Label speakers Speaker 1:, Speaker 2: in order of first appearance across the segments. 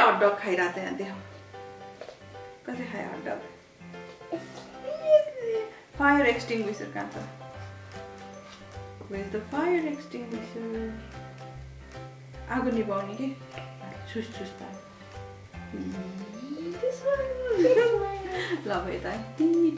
Speaker 1: Hot डग खाइरहेको छ यहाँ देखो कसले खायो हट डग फायर एक्सटिङ्ग्विसर कहाँ छ Where's the fire extinguisher आगो निभाउने के छुस छुस पार this one ल भयो त तिमीट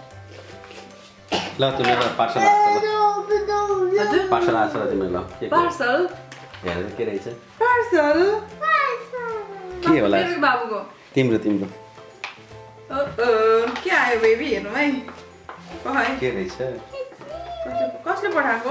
Speaker 2: ल तिमीलाई पार्सल आछ हजुर पार्सल आछ तिमीलाई ल
Speaker 1: पार्सल
Speaker 2: हेर के रहेछ
Speaker 1: पार्सल
Speaker 2: के होला
Speaker 1: मेरो बाबुको
Speaker 2: तिम्रो
Speaker 1: के आयो बेबी हेर्नु है
Speaker 2: के रहेछ
Speaker 1: कसले पठाएको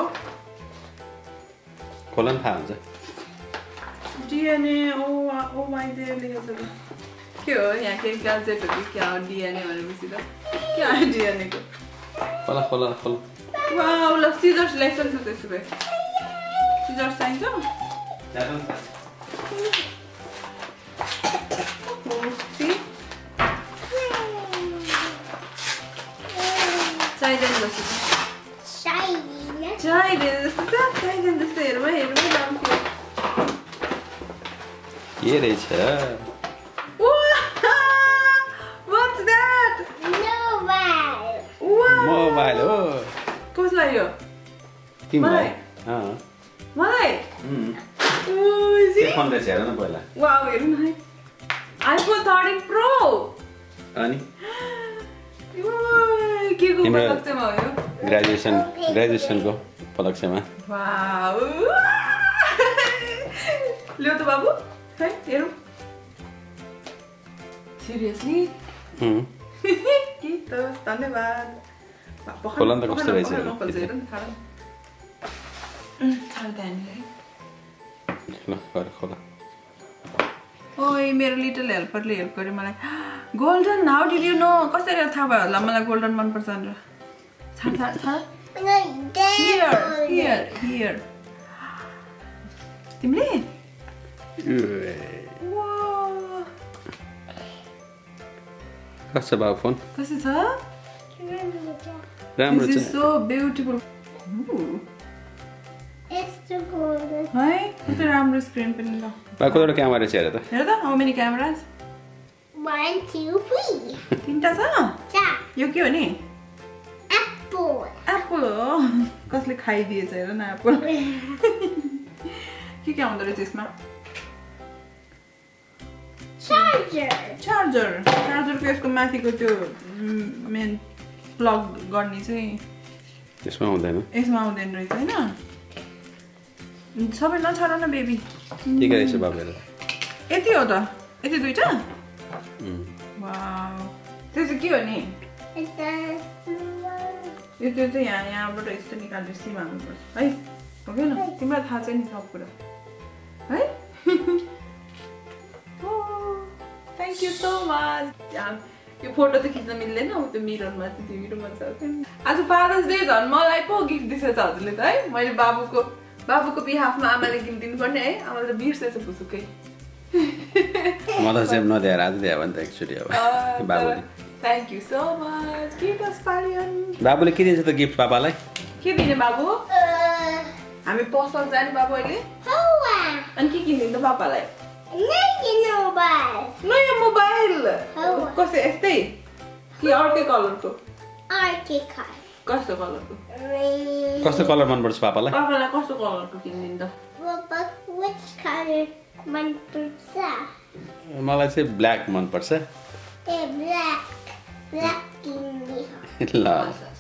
Speaker 2: खोलन थाहा हुन्छ
Speaker 1: डिएनए ओ माइ दे लेखेको छ के हो यहाँ के ग्याजेट हो कि क्या हो डिएनए भनेपछि त के आयो डिएनए को
Speaker 2: खोला खोला खोल
Speaker 1: वाउ ल सिजर्स ल्याइछ नि त त्यसो भए सिजर्स चाहिन्छ चाहिँदैन जस्तो चाहिँदैन जस्तो हेरौँ दाम
Speaker 2: के रहेछ
Speaker 1: What's that?
Speaker 2: मोबाइल हो
Speaker 1: कसलाई यो
Speaker 2: तिमीलाई
Speaker 1: मलाई
Speaker 2: के फोन रहेछ हेर न पहिला
Speaker 1: वाउ हेर्नु न iPhone 13 Pro
Speaker 2: अनि
Speaker 1: के को उपलक्ष्यमा हो यो
Speaker 2: ग्रेजुएसनको उपलक्ष्यमा
Speaker 1: वाउ ल्याउ त बाबु है हेरौँ सिरियसली के त धन्यवाद
Speaker 2: खोला त कस्तो रहेछ ल खोला
Speaker 1: ओइ मेरो लिटल हेल्परले हेल्प गर्यो मलाई golden how did you know कसरी थाहा भयो होला मलाई गोल्डन मन पर्छ भनेर हियर तिमीले
Speaker 2: कस्तो भयो फोन
Speaker 1: कस्तो छ
Speaker 2: राम्रो छ
Speaker 1: सो ब्युटिफुल है कस्तो राम्रो स्क्रिन पनि ल
Speaker 2: कतिवटा क्यामेरा छ हेर त
Speaker 1: हेर त हाउ मेनी क्यामेराज
Speaker 3: 1 2 3
Speaker 1: तीनटा छ यो के हो नि एप्पल हो कसले खाइदिएछ हेर न एप्पल के आउँदो रहेछ यसमा चार्जरको यसको माथिको त्यो मेन प्लग गर्ने चाहिँ
Speaker 2: यसमा आउँदैन
Speaker 1: रहेछ होइन सबै नछाड न बेबी
Speaker 2: के रहेछ बाबुले
Speaker 1: यति हो त यति दुईटा वाउ त्यो चाहिँ के हो नि यो त्यो चाहिँ यहाँबाट यस्तो निकालेर सिमा हाल्नुपर्छ है हो कि न तिमीलाई थाहा छ नि सब कुरा है थ्याङ्क यू सो मच यो फोटो त खिच्न मिल्दैन त्यो मिररमा चाहिँ त्यो मिरोमा छ आज फादर्स डे झन् मलाई पो गिफ्ट दिएछ हजुरले त है मैले बाबुको बिहाफमा आमाले गिफ्ट दिनुपर्ने है आमाले त बिर्सेछ पुसुकै
Speaker 2: मलाई चाहिँ नदिएर आज दियो भने त एक्चुअली अब बाबुले
Speaker 1: thank you so much gift अस पालियन
Speaker 2: बाबुले के दिन्छ त गिफ्ट पापालाई
Speaker 1: के दिने बाबु हामी पसल जाने बाबु अहिले अनि के किनिदिनु त पापालाई नयाँ मोबाइल कसै यस्तै कि अर्कै कलरको कस्तो कलरको
Speaker 2: कस्तो कलर मन पर्छ पापालाई
Speaker 1: कस्तो कलरको किनिदिनु त
Speaker 2: मलाई चाहिँ ब्ल्याक मन पर्छ ल